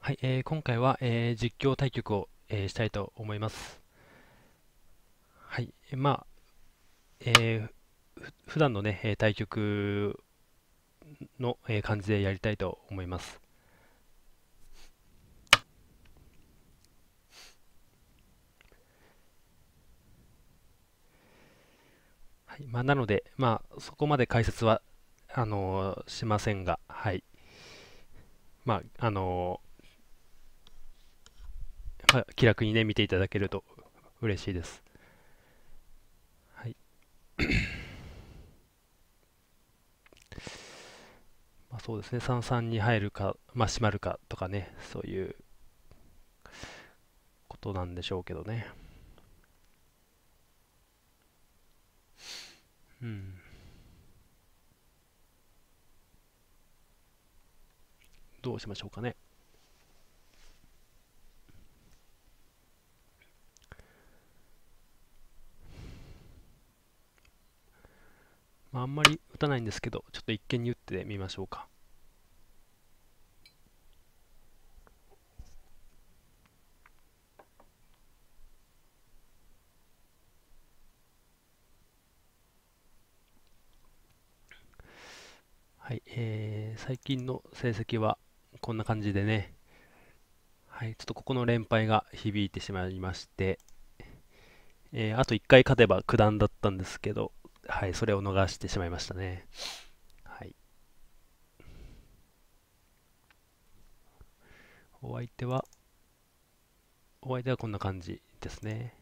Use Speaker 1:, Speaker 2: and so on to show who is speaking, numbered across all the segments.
Speaker 1: はい、今回は、実況対局を、したいと思います。はい、えー普段のね、対局の、感じでやりたいと思います。はい、なので、そこまで解説は、しませんが、はい、まあ、あの気楽にね、見ていただけると嬉しいです。はい、そうですね、三々に入るか、閉まるかとかね、そういうことなんでしょうけどね。うん、どうしましょうかね。あんまり打たないんですけど、ちょっと一見に打ってみましょうか。はい、最近の成績はこんな感じでね、はい、ちょっとここの連敗が響いてしまいまして、あと1回勝てば九段だったんですけど、はい、それを逃してしまいましたね。はい、お相手は、お相手はこんな感じですね。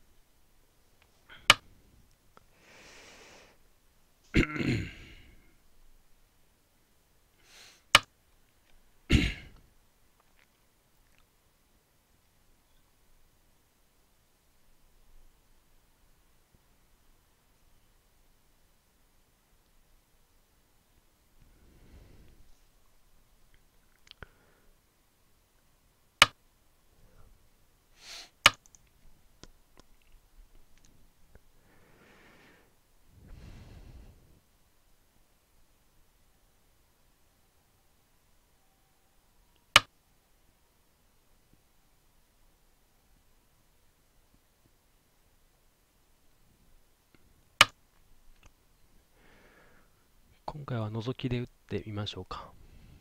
Speaker 1: 今回は覗きで打ってみましょうか。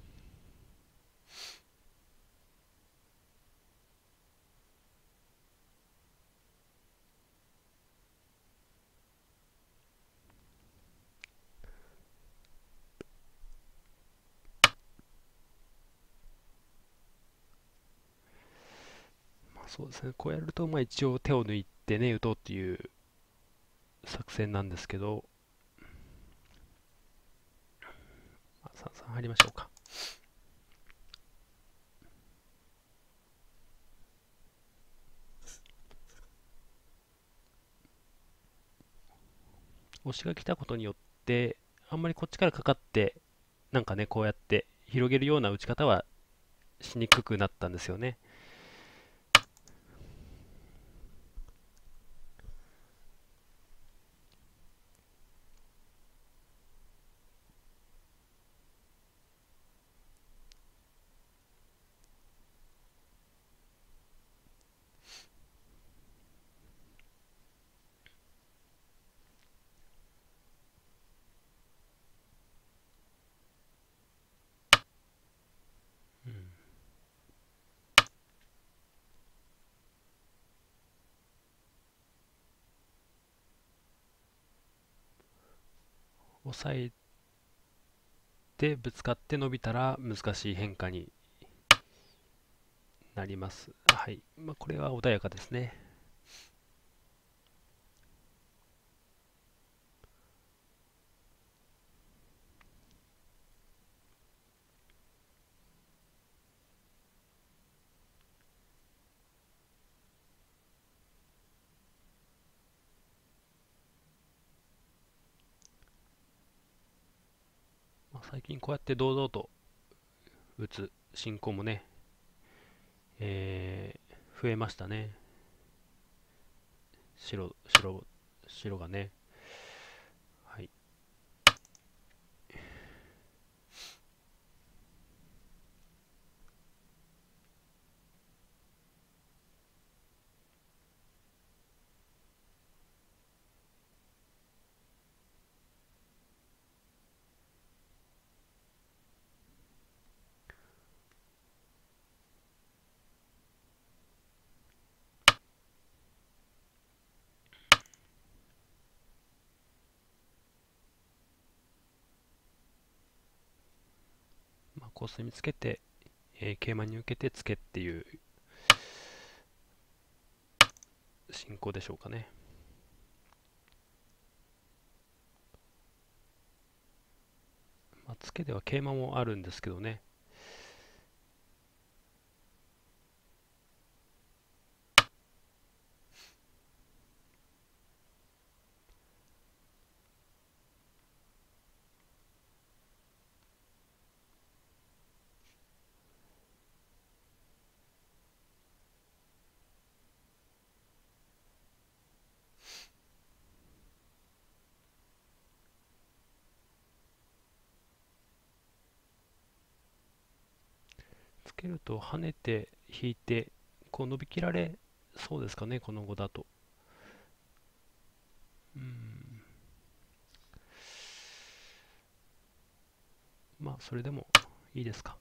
Speaker 1: そうですね、こうやると一応手を抜いてね、打とうっていう作戦なんですけど、三々入りましょうか。押しが来たことによって、あんまりこっちからかかって、なんかね、こうやって広げるような打ち方はしにくくなったんですよね。うん、押さえてぶつかって伸びたら難しい変化になります。はい。これは穏やかですね。最近こうやって堂々と打つ進行もね、増えましたね。白がね。はい。 コースにつけて、桂馬に受けてつけっていう進行でしょうかね。まあ、つけでは桂馬もあるんですけどね。つけると跳ねて引いてこう伸びきられそうですかね、この碁だと。うん、まあそれでもいいですか。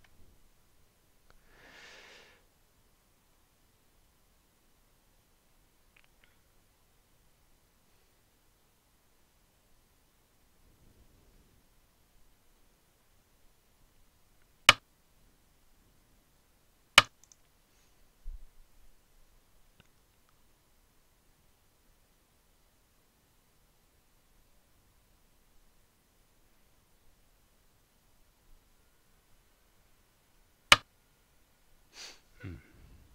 Speaker 1: うん、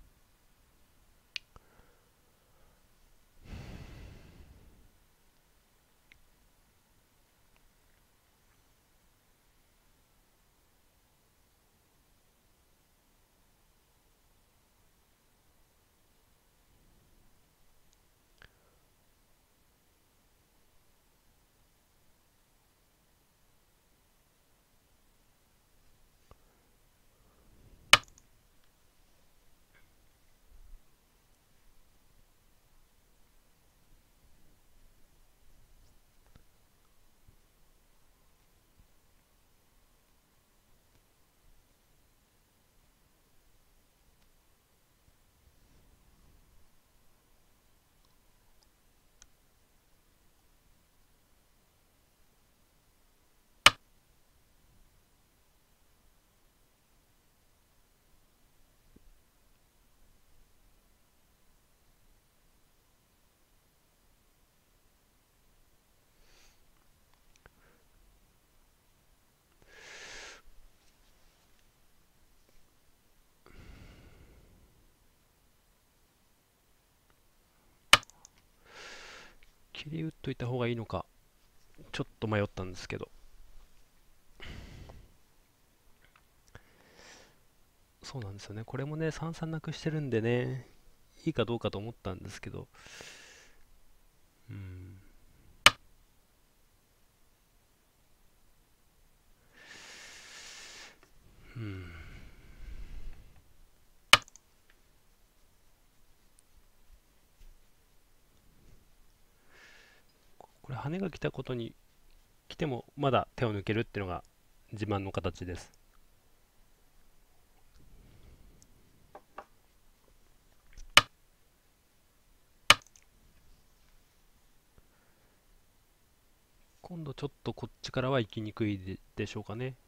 Speaker 1: 切り打っといた方がいいのかちょっと迷ったんですけど。そうなんですよね、これもね三々なくしてるんでね、いいかどうかと思ったんですけど。うん、うん、これ羽が来たことに来てもまだ手を抜けるっていうのが自慢の形です。今度ちょっとこっちからは行きにくいでしょうかね。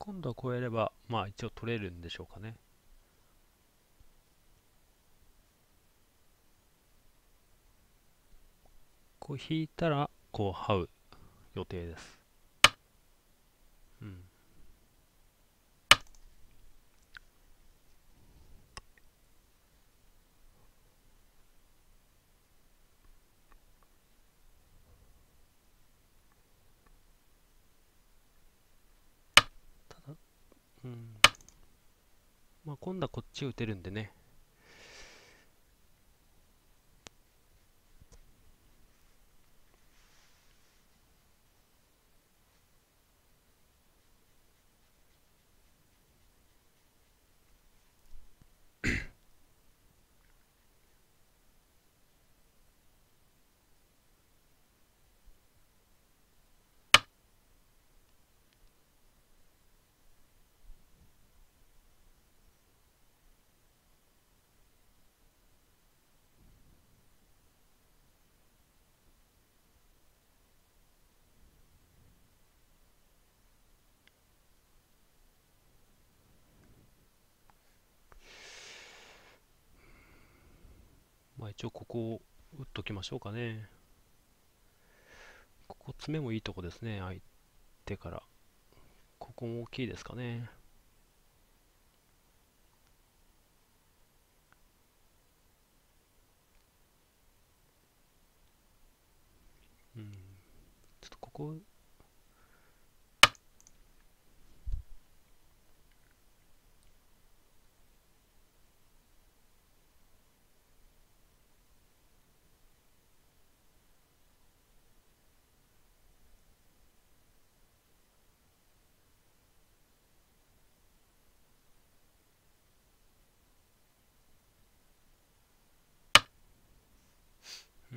Speaker 1: 今度はこうやれば、まあ一応取れるんでしょうかね。こう引いたら、こう這う予定です。うん。ただ、うん。まあ今度はこっち打てるんでね。まあ一応ここを打っときましょうかね。ここ詰めもいいとこですね、相手から。ここも大きいですかね。うん。ちょっとここ、うん。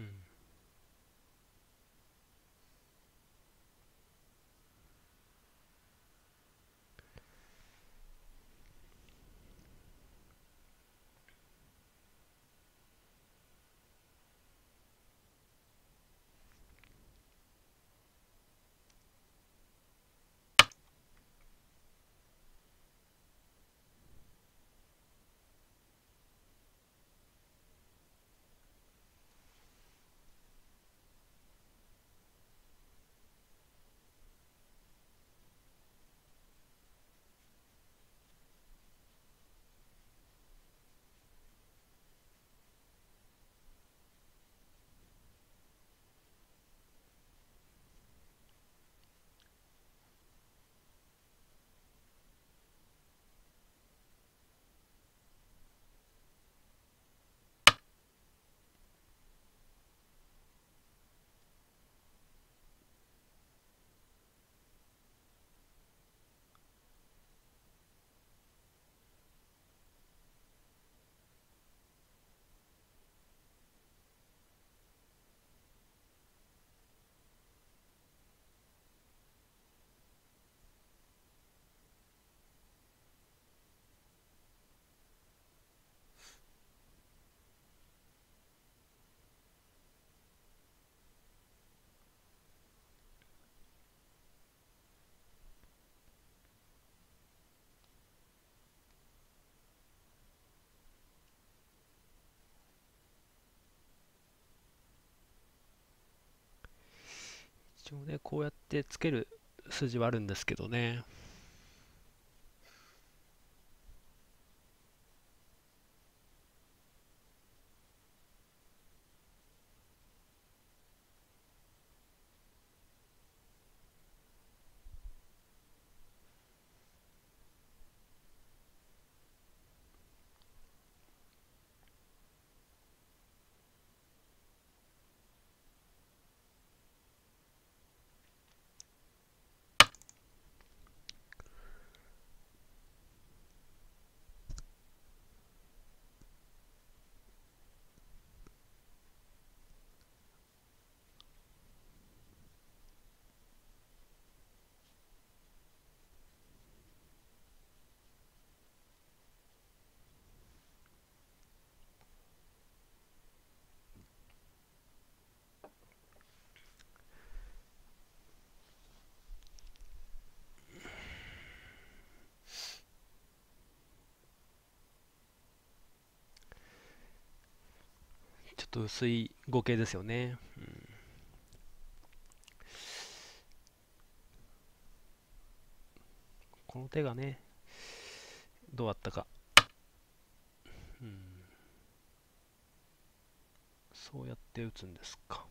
Speaker 1: 一応ね、こうやってつける筋はあるんですけどね。 と薄い5系ですよね。この手がね、どうだったか。うん、そうやって打つんですか。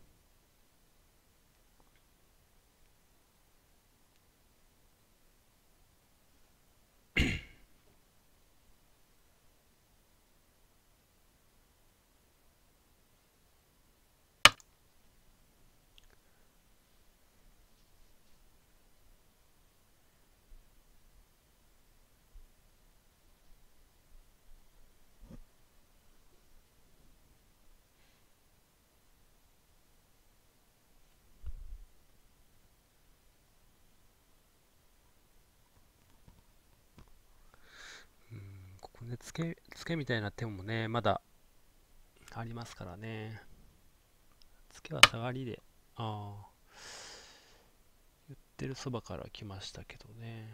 Speaker 1: うん、ここね、ツケみたいな手もね、まだありますからね。ツケは下がりで、ああ、言ってるそばから来ましたけどね。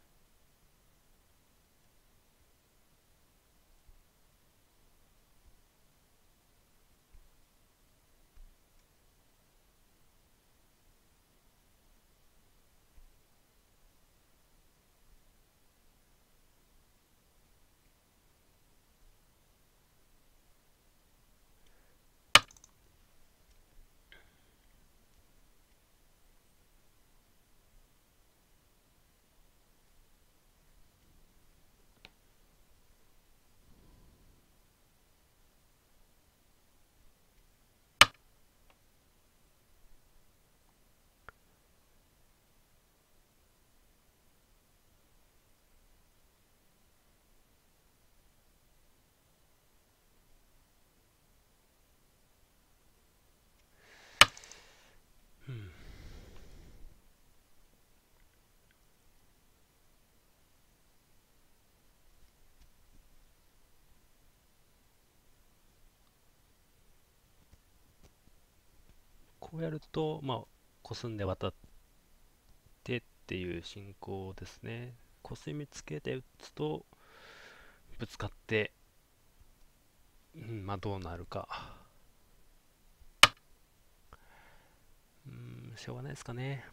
Speaker 1: うん、こうやると、まあ、コスんで渡ってっていう進行ですね。コスミつけて打つと、ぶつかって、まあどうなるか。しょうがないですかね。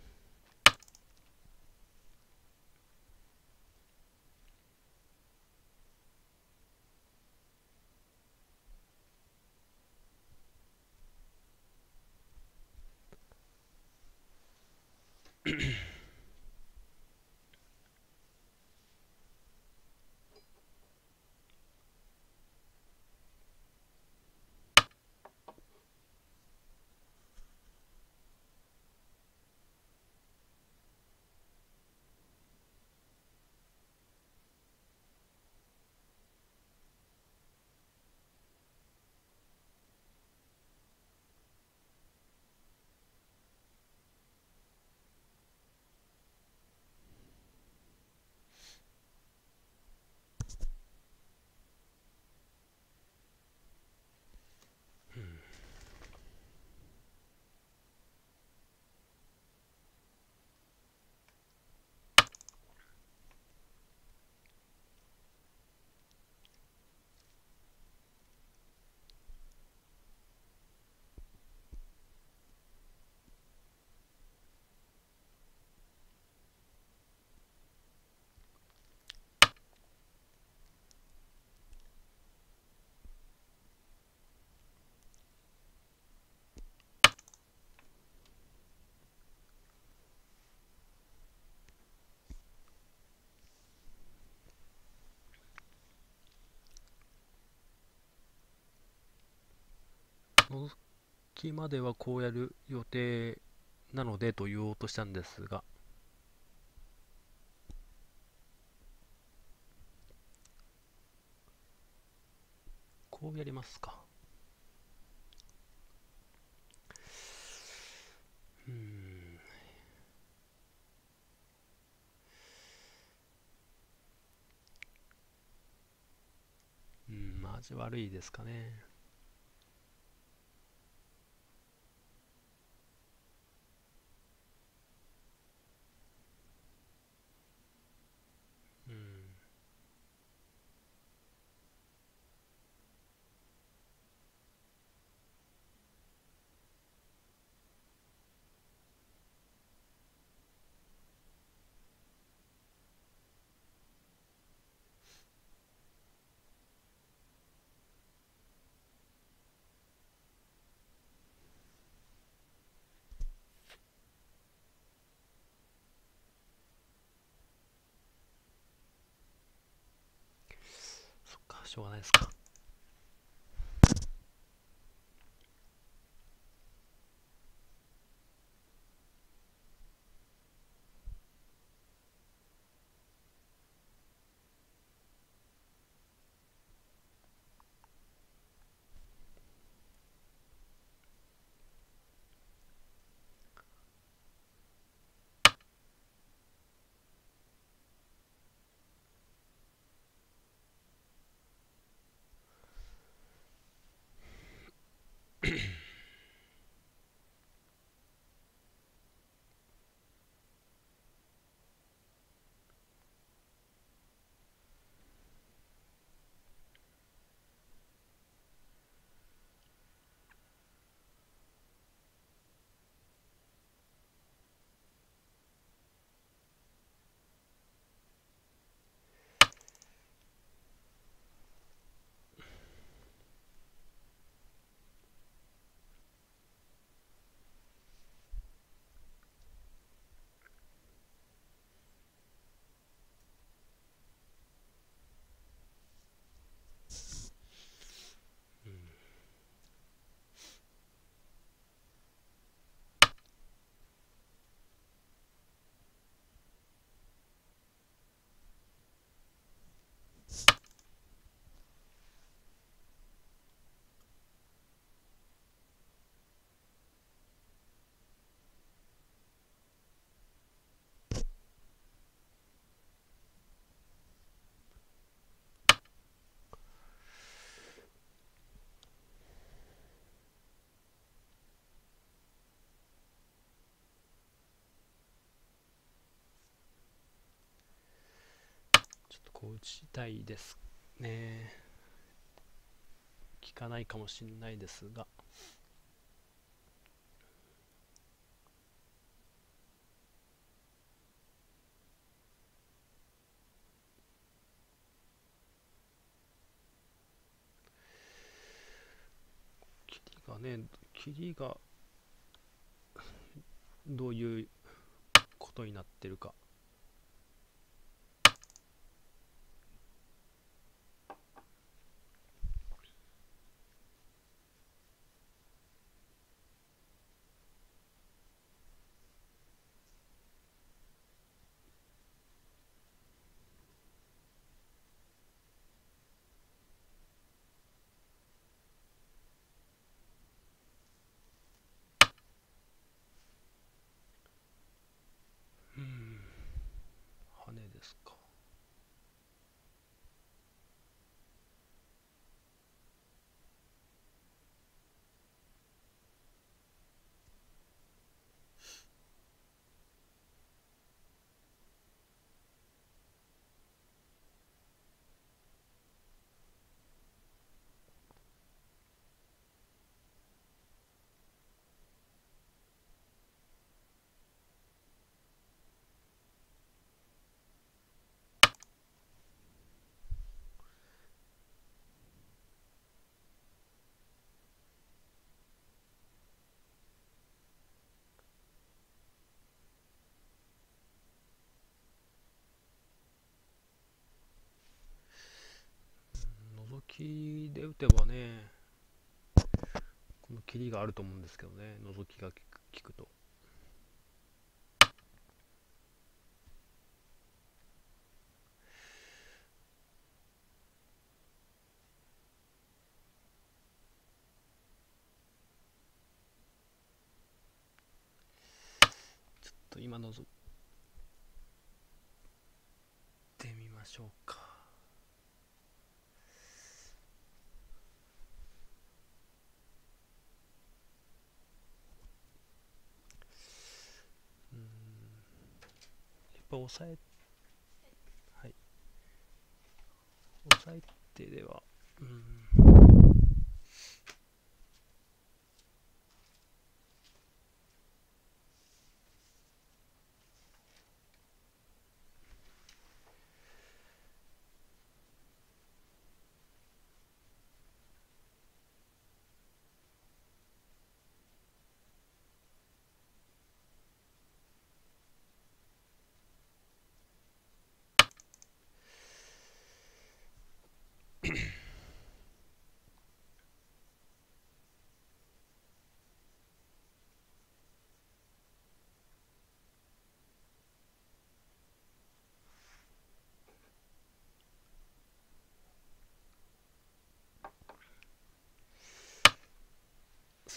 Speaker 1: のぞきまではこうやる予定なのでと言おうとしたんですが、こうやりますか。うーん、まあ味悪いですかね。うん、 しょうがないですか。ちょっとこう打ちたいですね。効かないかもしれないですが、切りがね、切りがどういうことになってるか。羽ですか。覗きで打てばね、この切りがあると思うんですけどね、覗きが効くと。ちょっと今覗いてみましょうか。やっぱ押さえ、はい、押さえてでは、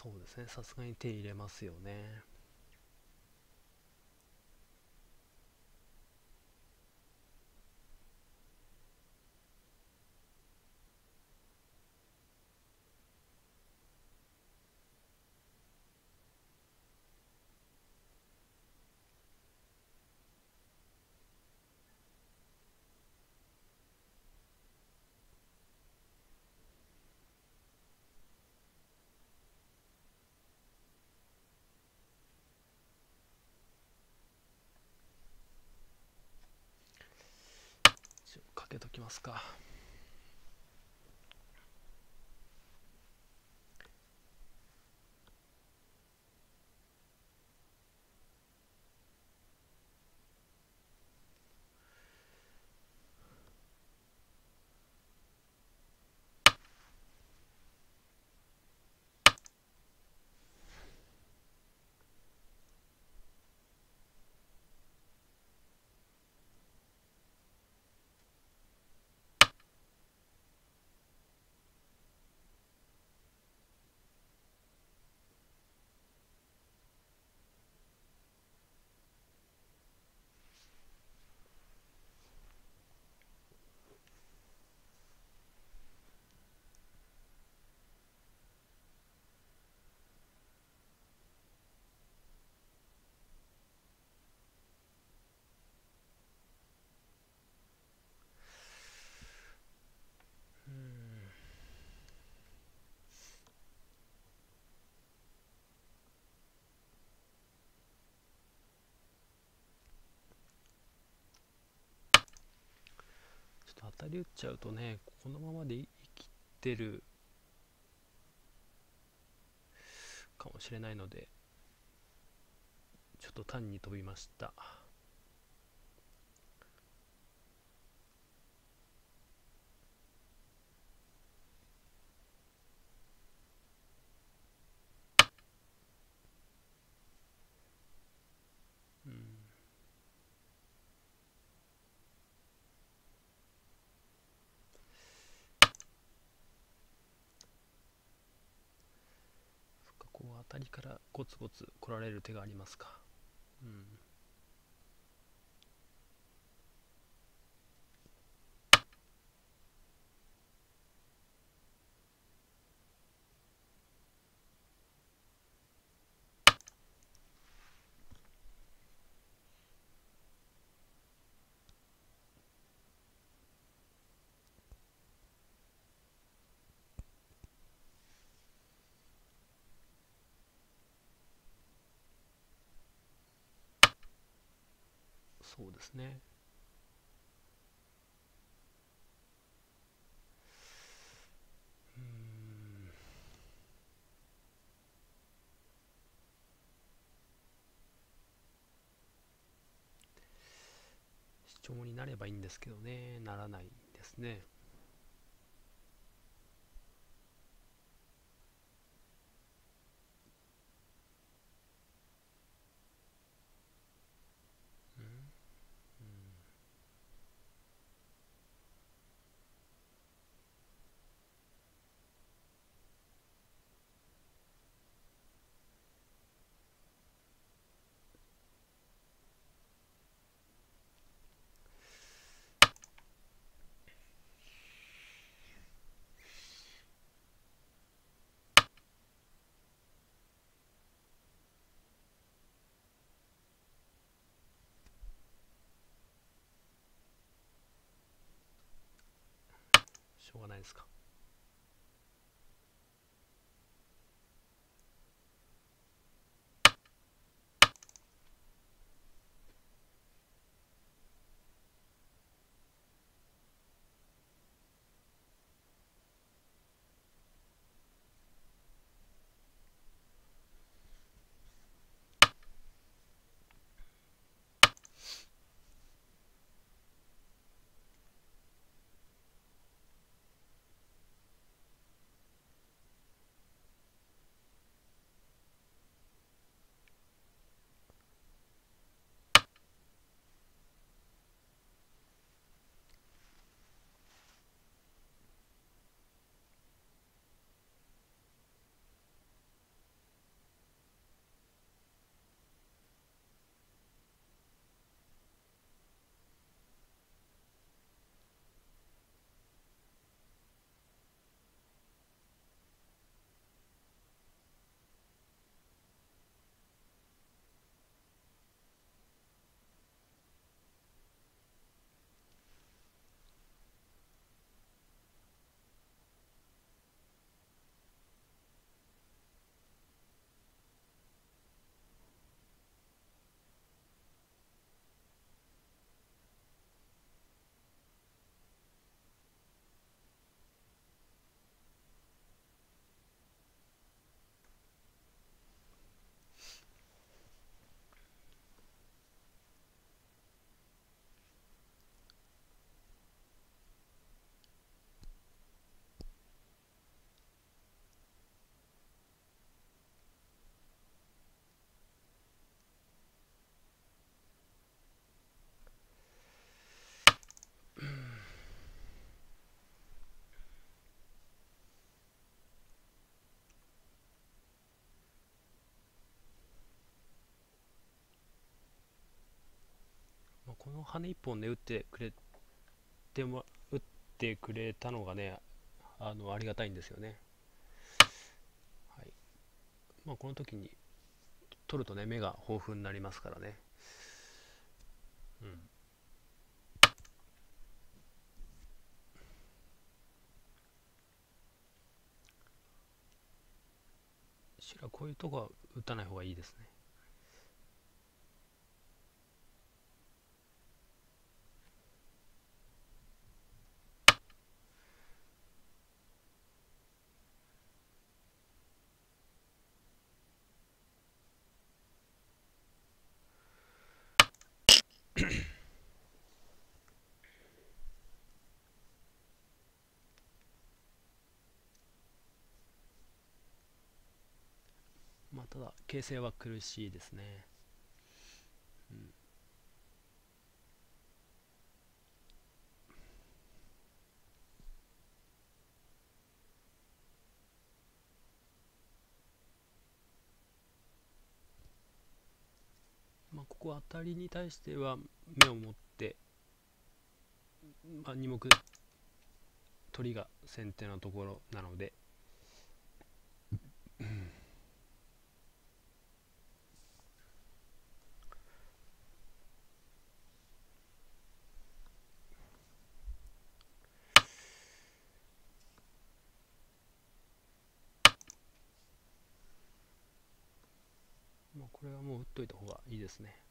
Speaker 1: そうですね、さすがに手入れますよね。一応かけときますか。うん、ちょっと当たり打っちゃうとね、このままで生きてるかもしれないので、ちょっと単に飛びました。うん、そっか、こう当たりからゴツゴツ来られる手がありますか。うん、そうですね。うん、主張になればいいんですけどね、ならないですね。うん、うん、しょうがないですか。 の羽一本で打ってくれたのがね、ありがたいんですよね。はい。まあ、この時に取るとね、目が豊富になりますからね。うん。白こういうとこは打たない方がいいですね。まあ、ただ形勢は苦しいですね。うん。まあ、ここ当たりに対しては目を持って、まあ、2目取りが先手のところなので、まあ、これはもう打っといた方がいいですね。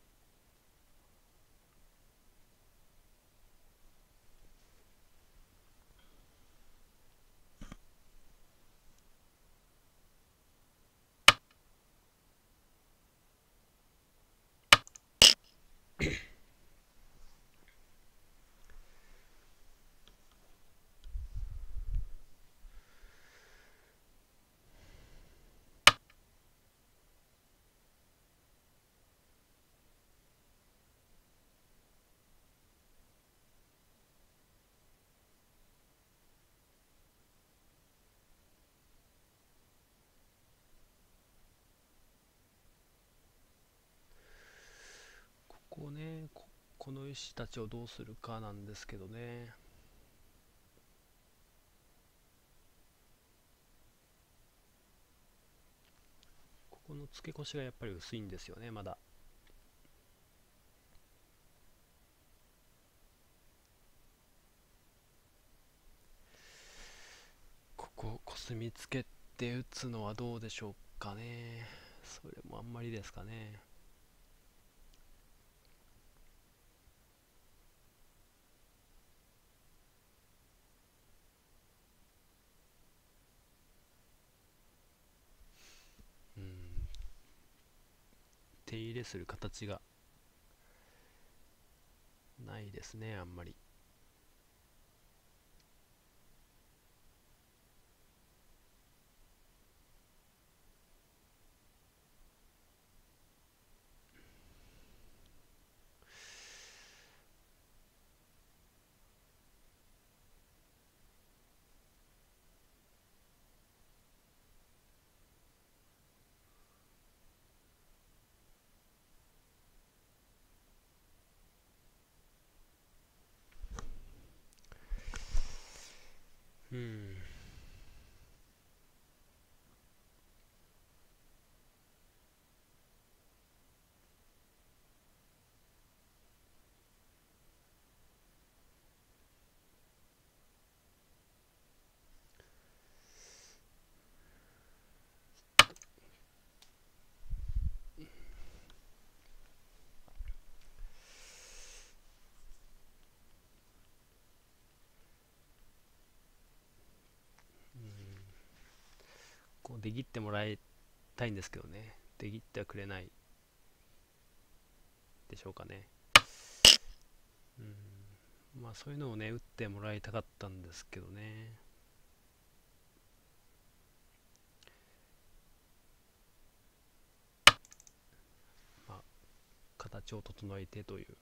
Speaker 1: ここね、この石たちをどうするかなんですけどね。ここの付け越しがやっぱり薄いんですよね、まだ。ここコスミつけて打つのはどうでしょうかね。それもあんまりですかね。うん。手入れする形がないですね、あんまり。うん。こう、できってもらいたいんですけどね。できってはくれないでしょうかね。うん。まあ、そういうのをね、打ってもらいたかったんですけどね。まあ、形を整えてという。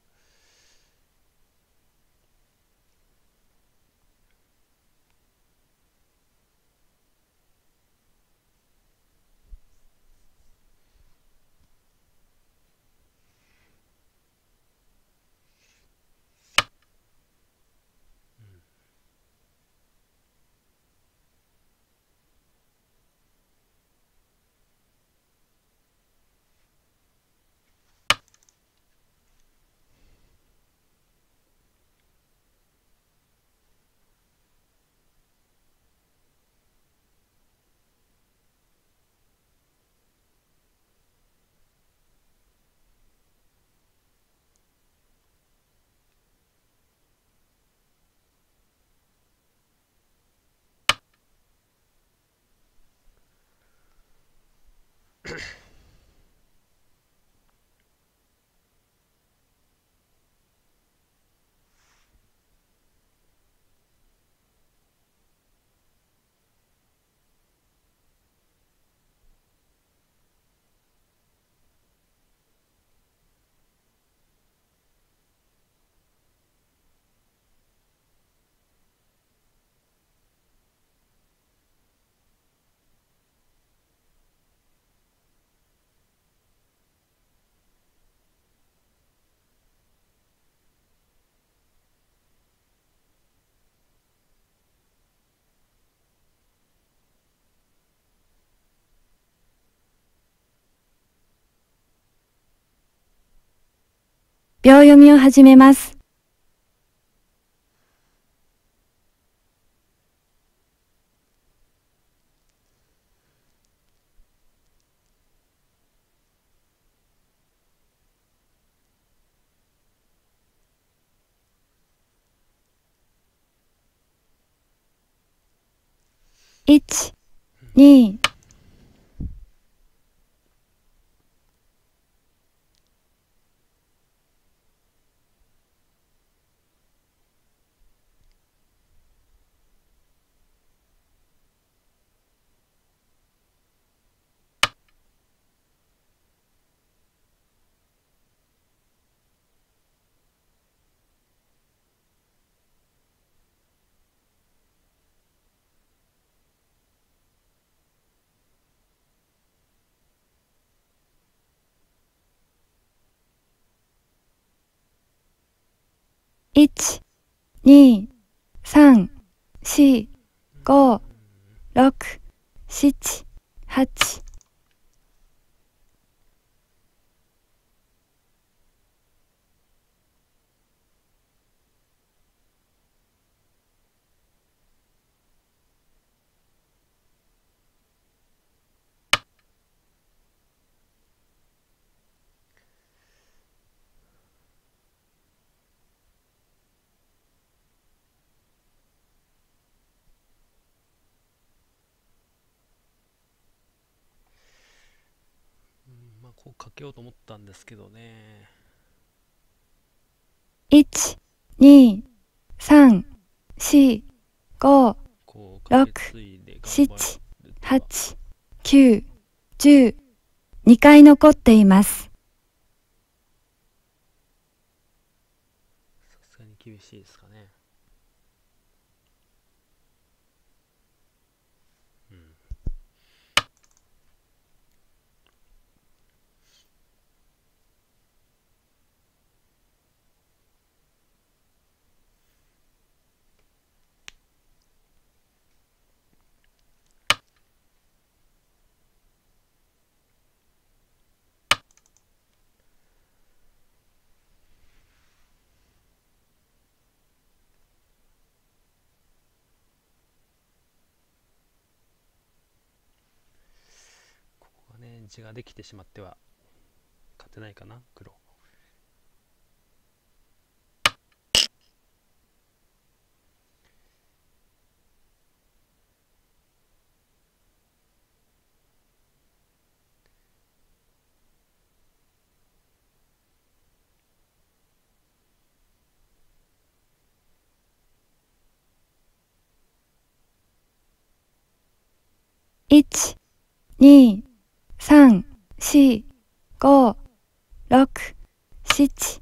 Speaker 2: 秒読みを始めます。1、2、1、2、3、4、5、6、7、8。
Speaker 1: まあ、こうかけようと思ったんですけどね。
Speaker 2: 1、2、3、4、5、
Speaker 1: こうかけ
Speaker 2: 6、
Speaker 1: ついで頑張
Speaker 2: 7、
Speaker 1: る手は
Speaker 2: 8、9、10、2回残っています。
Speaker 1: さすがに厳しいですかね。うん。ここがね、地ができてしまっては勝てないかな、黒。
Speaker 2: 1、2、3、4、5、6、7。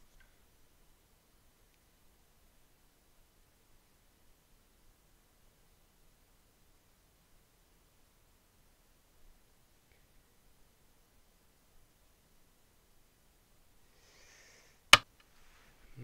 Speaker 1: うん。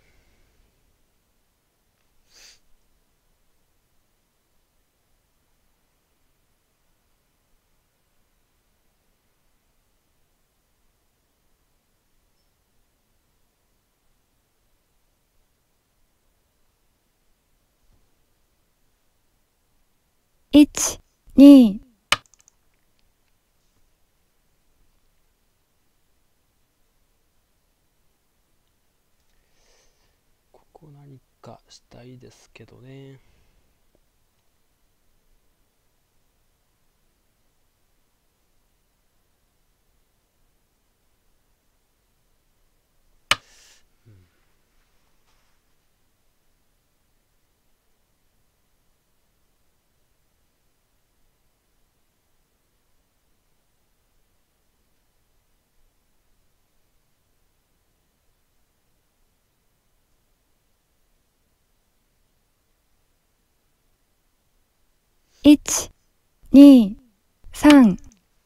Speaker 2: 1、2、
Speaker 1: ここ何かしたいですけどね。
Speaker 2: 1、2、3。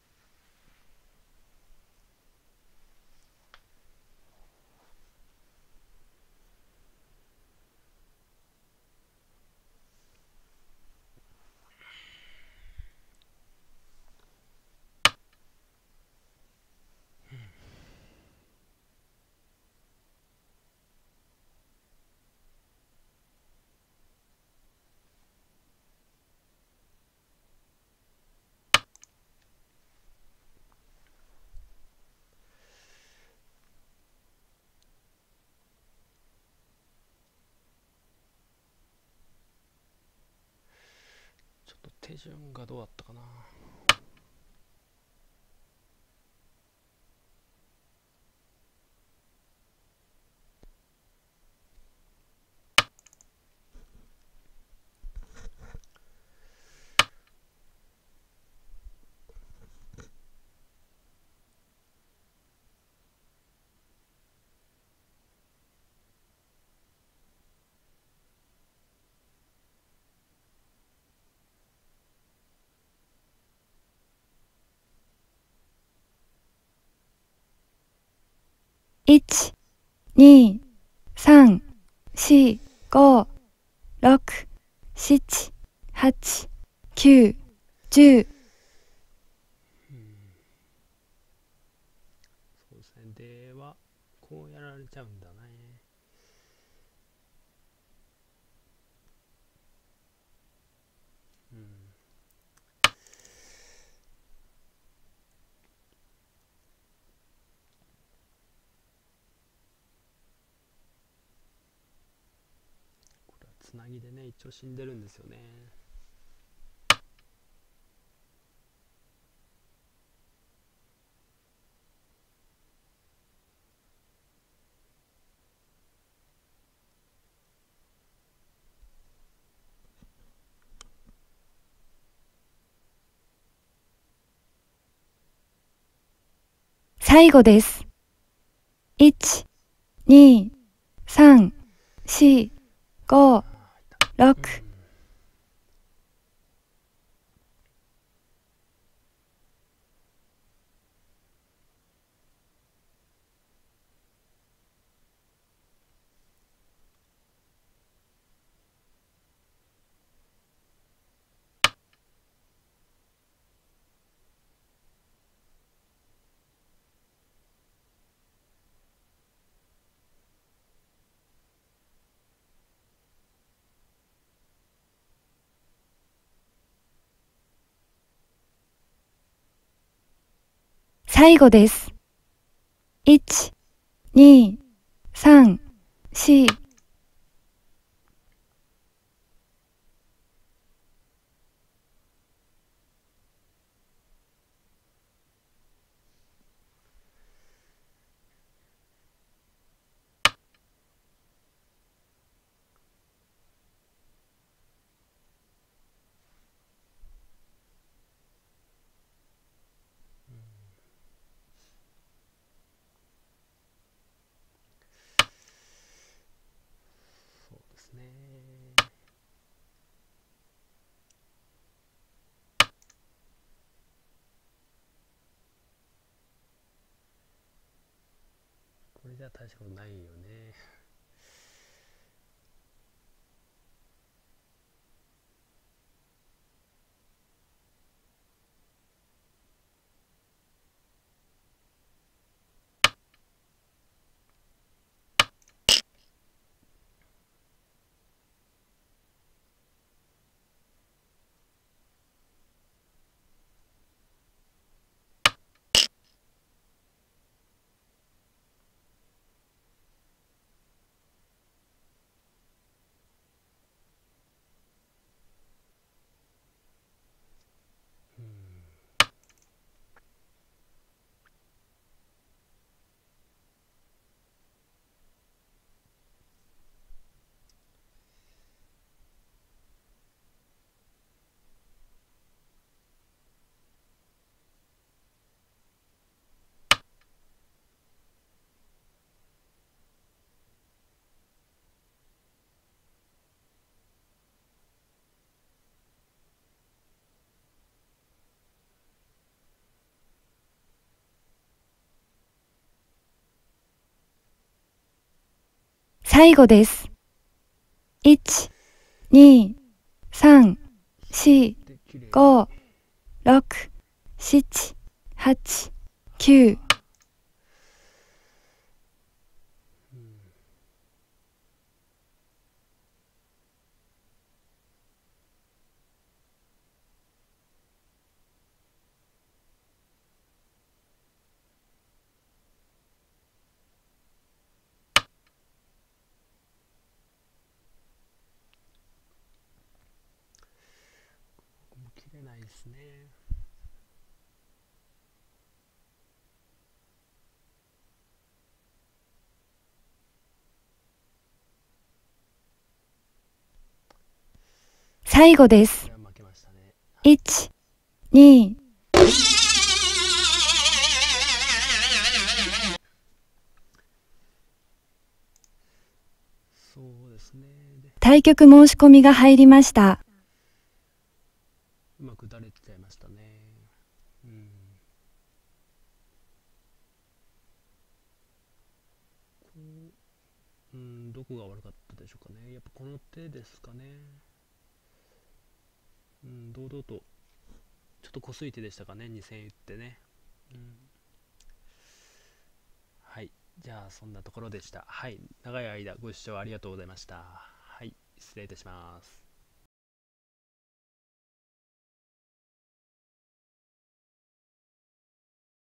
Speaker 1: ちょっと手順がどうだったかな。
Speaker 2: 1、2、3、4、5、6、7、8、9、10。
Speaker 1: そうですね。では、こうやられちゃうんだね。うん。これはつなぎでね、一応死んでるんですよね。
Speaker 2: 最後です。1、2、3、4、5、6。最後です。1、2、3、4。
Speaker 1: そうですね。これじゃ大したことないよね。
Speaker 2: 最後です。1、2、3、4、5、6、7、8、9。
Speaker 1: もう切れないですね。
Speaker 2: 最後です。
Speaker 1: これは負けましたね。
Speaker 2: 1、2、
Speaker 1: そうですね。で、
Speaker 2: 対局申し込みが入りました。
Speaker 1: うまく打れちゃいましたね。うん。こう、どこが悪かったでしょうかね。やっぱこの手ですかね。堂々と、ちょっとこすい手でしたかね、2000打ってね。うん。はい。じゃあ、そんなところでした。はい。長い間ご視聴ありがとうございました。はい。失礼いたします。